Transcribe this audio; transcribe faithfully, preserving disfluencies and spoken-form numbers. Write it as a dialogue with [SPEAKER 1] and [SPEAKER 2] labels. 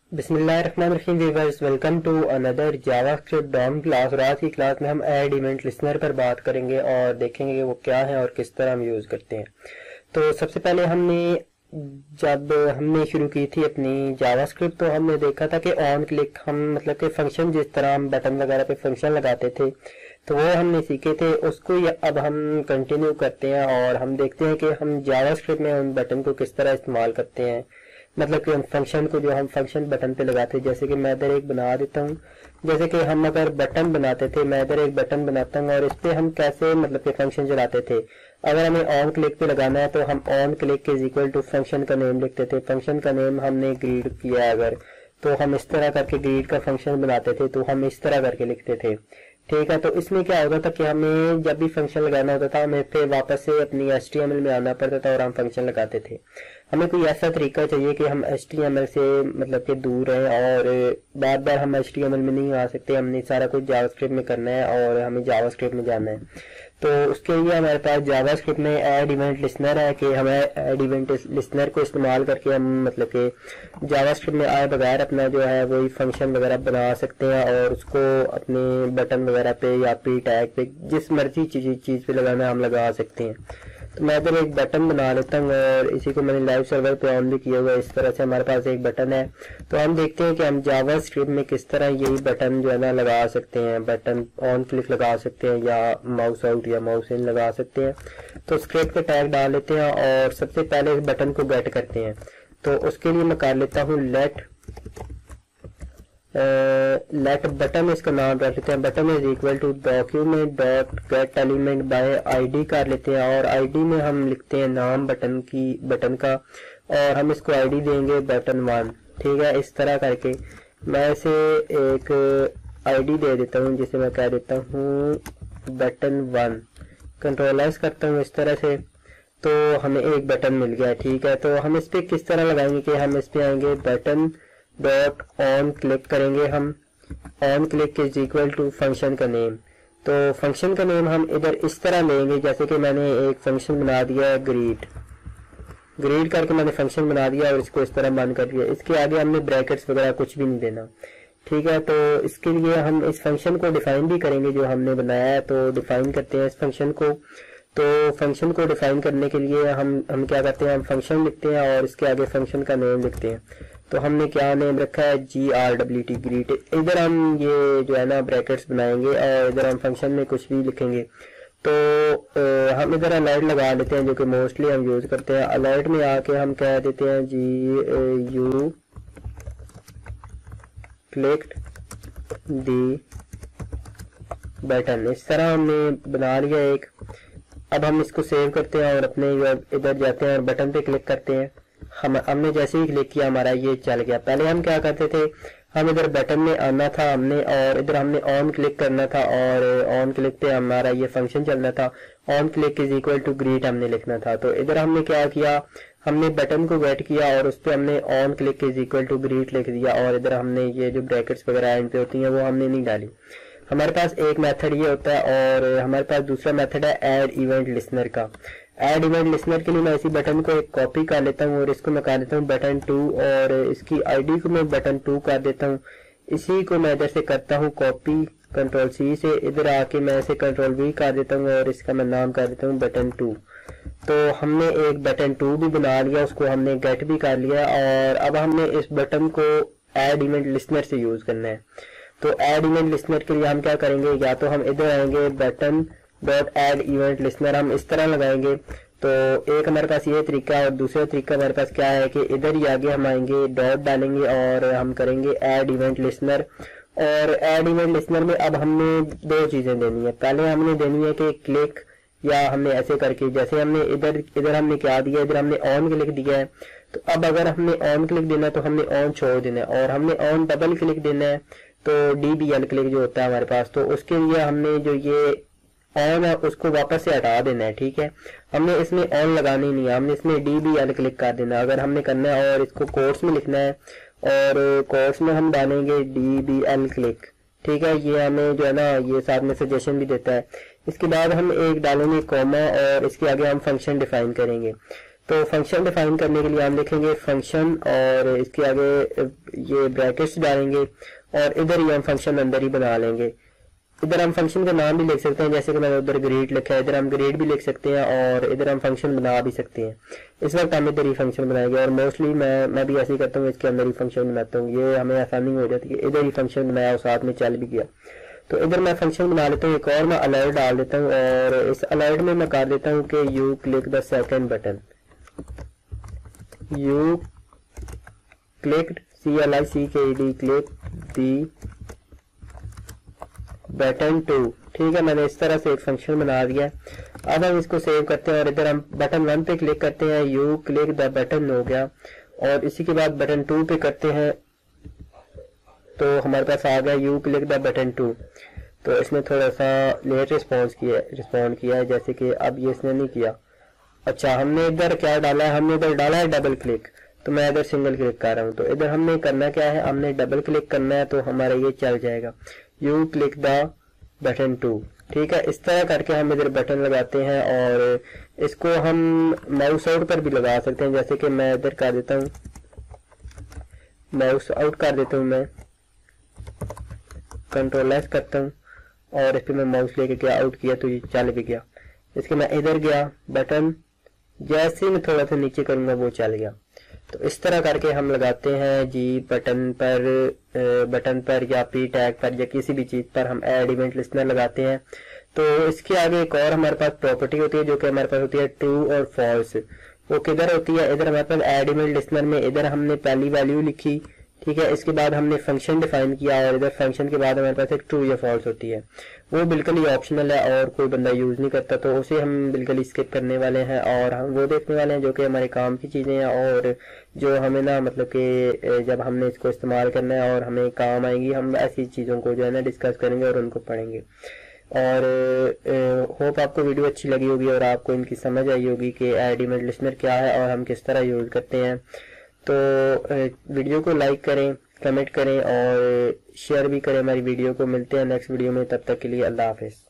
[SPEAKER 1] बिस्मिल्लाहिर्रहमानिर्रहीम viewers, welcome to another JavaScript DOM class. और आज की क्लास में हम ऐड इवेंट लिसनर पर बात करेंगे और देखेंगे कि वो क्या है और किस तरह हम यूज करते हैं। तो सबसे पहले हमने जब हमने शुरू की थी अपनी जावास्क्रिप्ट तो हमने देखा था कि ऑन क्लिक हम मतलब कि फंक्शन जिस तरह हम बटन वगैरह पे फंक्शन लगाते थे तो वो हमने सीखे थे, उसको अब हम कंटिन्यू करते हैं और हम देखते हैं कि हम जावास्क्रिप्ट में उन बटन को किस तरह इस्तेमाल करते हैं। मतलब कि हम फंक्शन को जो हम फंक्शन बटन पे लगाते हैं, जैसे कि मैं इधर एक बना देता हूँ। जैसे कि हम अगर बटन बनाते थे, मैं इधर एक बटन बनाता हूँ और इस पे हम कैसे मतलब कि फंक्शन चलाते थे। अगर हमें ऑन क्लिक पे लगाना है तो हम on click is equal to function का नेम लिखते थे। फंक्शन का नेम हमने ग्रीड किया अगर, तो हम इस तरह करके ग्रीड का फंक्शन बनाते थे, तो हम इस तरह करके लिखते थे। ठीक है, तो इसमें क्या होता था कि हमें जब भी फंक्शन लगाना होता था हमें फिर वापस से अपनी एच टी एम एल में आना पड़ता था और हम फंक्शन लगाते थे। हमें कोई ऐसा तरीका चाहिए कि हम एच टी एम एल से मतलब कि दूर रहें और बार बार हम एच टी एम एल में नहीं आ सकते, हमने सारा कुछ जावास्क्रिप्ट में करना है और हमें जावास्क्रिप्ट में जाना है। तो उसके लिए हमारे पास जावास्क्रिप्ट में ऐड इवेंट लिसनर है कि हमें ऐड इवेंट लिसनर को इस्तेमाल करके हम मतलब कि जावास्क्रिप्ट में आए बगैर अपना जो है वही फंक्शन वगैरह बना सकते हैं और उसको अपने बटन वगैरह पे या पी टैग पे जिस मर्जी चीज चीज पे लगाना हम लगा सकते हैं। तो मैं इधर एक बटन बना लेता हूँ और इसी को मैंने लाइव सर्वर पे ऑन भी किया हुआ है। इस तरह से हमारे पास एक बटन है। तो हम देखते हैं कि हम जावास्क्रिप्ट में किस तरह यही बटन जो है ना लगा सकते हैं। बटन ऑन क्लिक लगा सकते हैं या माउस आउट या माउस इन लगा सकते हैं। तो स्क्रिप्ट का टैग डाल लेते हैं और सबसे पहले इस बटन को गेट करते हैं। तो उसके लिए मैं कर लेता हूँ लेट लेट बटन, इसका नाम रख लेते हैं। Button is equal to document dot get element by ID कर लेते हैं और आईडी में हम लिखते हैं नाम बटन की बटन का और हम इसको आईडी देंगे बटन वन। ठीक है, इस तरह करके मैं इसे एक आईडी दे देता हूँ जिसे मैं कह देता हूँ बटन वन। कंट्रोल एस करता हूँ इस तरह से, तो हमें एक बटन मिल गया। ठीक है, तो हम इस पे किस तरह लगाएंगे कि हम इस पे आएंगे बटन डॉट ऑन क्लिक करेंगे। हम on click is equal to function का नेम। तो फंक्शन का नेम हम इधर इस तरह लेंगे, जैसे कि मैंने एक फंक्शन बना दिया है ग्रीड ग्रीड करके मैंने फंक्शन बना दिया और इसको इस तरह बंद कर दिया। इसके आगे हमने ब्रैकेट्स वगैरह कुछ भी नहीं देना। ठीक है, तो इसके लिए हम इस फंक्शन को डिफाइन भी करेंगे जो हमने बनाया है। तो डिफाइन करते हैं इस फंक्शन को। तो फंक्शन को डिफाइन करने के लिए हम हम क्या करते हैं, हम फंक्शन लिखते हैं और इसके आगे फंक्शन का नेम लिखते हैं। तो हमने क्या नेम रखा है, G R W T greet. इधर हम ये जो है ना ब्रैकेट्स बनाएंगे और इधर हम फंक्शन में कुछ भी लिखेंगे। तो आ, हम इधर अलर्ट लगा लेते हैं जो कि मोस्टली हम यूज करते हैं। अलर्ट में आके हम कह देते हैं जी यू क्लिक्ड दी बटन। इस तरह हमने बना लिया एक। अब हम इसको सेव करते हैं और अपने इधर जाते हैं और बटन पे क्लिक करते हैं। हम हमने जैसे ही क्लिक किया हमारा ये चल गया। पहले हम क्या करते थे, हम इधर बटन में आना था हमने और इधर हमने ऑन क्लिक करना था और ऑन क्लिक पे हमारा ये फंक्शन चलना था। On click is equal to greet हमने लिखना था। तो इधर हमने क्या किया, हमने बटन को गेट किया और उस पर हमने on click is equal to greet लिख दिया और इधर हमने ये जो ब्रैकेट्स वगैरह एंड पे होती हैं वो हमने नहीं डाली। हमारे पास एक मेथड ये होता है और हमारे पास दूसरा मेथड है ऐड इवेंट लिसनर का। ऐड इवेंट लिसनर के लिए मैं इसी बटन को एक कॉपी कर लेता हूँ और इसको मैं कर देता हूँ बटन टू और इसकी आईडी को मैं बटन टू कर देता हूँ। इसी को मैं इधर से करता हूँ कॉपी कंट्रोल सी से, इधर आके मैं इसे कंट्रोल वी कर देता हूँ और इसका मैं नाम कर देता हूँ बटन टू। तो हमने एक बटन टू भी बना लिया, उसको हमने गेट भी कर लिया और अब हमने इस बटन को ऐड इवेंट लिसनर से यूज करना है। तो ऐड इवेंट लिसनर के लिए हम क्या करेंगे, या तो हम इधर आएंगे button dot add event listener हम इस तरह लगाएंगे। तो एक हमारे पास ये तरीका है और दूसरा तरीका हमारे पास क्या है कि इधर ही आगे हम आएंगे डॉट डालेंगे और हम करेंगे ऐड इवेंट लिसनर। और ऐड इवेंट लिसनर में अब हमने दो चीजें देनी है। पहले हमने देनी है कि क्लिक, या हमने ऐसे करके जैसे हमने इधर इधर हमने क्या दिया, इधर हमने ऑन क्लिक दिया है। तो अब अगर हमने ऑन क्लिक देना है तो हमने ऑन छोड़ देना है और हमने ऑन डबल क्लिक देना है तो डी बी एल क्लिक जो होता है हमारे पास, तो उसके लिए हमने जो ये ऑन है उसको वापस से हटा देना है। ठीक है, हमने इसमें ऑन लगानी नहीं है, हमने इसमें डी बी एल क्लिक कर देना अगर हमने करना है और इसको कोर्स में लिखना है और कोर्स में हम डालेंगे डी बी एल क्लिक। ठीक है, ये हमें जो है ना ये साथ में सजेशन भी देता है। इसके बाद हम एक डालेंगे कॉमा और इसके आगे हम फंक्शन डिफाइन करेंगे। तो फंक्शन डिफाइन करने के लिए हम लिखेंगे फंक्शन और इसके आगे ये ब्रैकेट्स डालेंगे और इधर ही हम फंक्शन अंदर ही बना लेंगे। इधर हम फंक्शन का नाम भी लिख सकते हैं, जैसे कि मैंने उधर ग्रेड लिखा है, इधर हम ग्रेड भी लिख सकते हैं और इधर हम फंक्शन बना भी सकते हैं। इस वक्त हम इधर ही फंक्शन बनाएंगे और मोस्टली मैं मैं भी ऐसे ही करता हूँ, इसके अंदर ही फंक्शन बनाता हूँ, ये हमें आसानी हो जाती है। इधर ही फंक्शन बनाया और साथ में चल भी गया। तो इधर मैं फंक्शन बना लेता हूँ एक और, मैं अलर्ट डाल देता हूँ और इस अलर्ट में मैं कर देता हूँ कि you click the second button, you clicked C L I C K D click the button two. ठीक है, मैंने इस तरह से एक फंक्शन बना दिया। अब हम इसको सेव करते हैं और इधर हम बटन वन पे क्लिक करते हैं, यू क्लिक द बटन हो गया और इसी के बाद बटन टू पे करते हैं तो हमारे पास आ गया you click the button two. तो इसने थोड़ा सा लेट रिस्पॉन्स किया रिस्पॉन्ड किया है, जैसे कि अब ये इसने नहीं किया। अच्छा, हमने इधर क्या डाला है, हमने इधर डाला है डबल क्लिक, तो मैं इधर सिंगल क्लिक कर रहा हूँ। तो इधर हमने करना क्या है, हमने डबल क्लिक करना है तो हमारा ये चल जाएगा, you click the button two. ठीक है, इस तरह करके हम इधर बटन लगाते हैं और इसको हम माउस आउट पर भी लगा सकते हैं, जैसे कि मैं इधर कर देता हूँ, माउस आउट कर देता हूँ, मैं कंट्रोल एस करता हूँ और इस पर मैं माउस लेके गया आउट किया तो ये चल भी गया। इसके मैं इधर गया, बटन जैसे ही मैं थोड़ा सा नीचे करूंगा वो चल गया। तो इस तरह करके हम लगाते हैं जी बटन पर बटन पर या पी टैग पर या किसी भी चीज पर हम ऐड इवेंट लिस्टनर लगाते हैं। तो इसके आगे एक और हमारे पास प्रॉपर्टी होती है जो कि हमारे पास होती है ट्रू और फॉल्स। वो किधर होती है, इधर हमारे पास ऐड इवेंट लिस्टनर में इधर हमने पहली वैल्यू लिखी, ठीक है, इसके बाद हमने फंक्शन डिफाइन किया और इधर फंक्शन के बाद हमारे पास एक ट्रू या फॉल्स होती है। वो बिल्कुल ही ऑप्शनल है और कोई बंदा यूज नहीं करता, तो उसे हम बिल्कुल स्किप करने वाले हैं और हम वो देखने वाले हैं जो कि हमारे काम की चीजें हैं और जो हमें ना मतलब कि जब हमने इसको इस्तेमाल करना है और हमें काम आएंगी, हम ऐसी चीजों को जो है ना डिस्कस करेंगे और उनको पढ़ेंगे। और होप आपको वीडियो अच्छी लगी होगी और आपको इनकी समझ आई होगी कि ऐड इवेंट लिस्टनर क्या है और हम किस तरह यूज करते हैं। तो वीडियो को लाइक करें, कमेंट करें और शेयर भी करें हमारी वीडियो को। मिलते हैं नेक्स्ट वीडियो में, तब तक के लिए अल्लाह हाफिज़।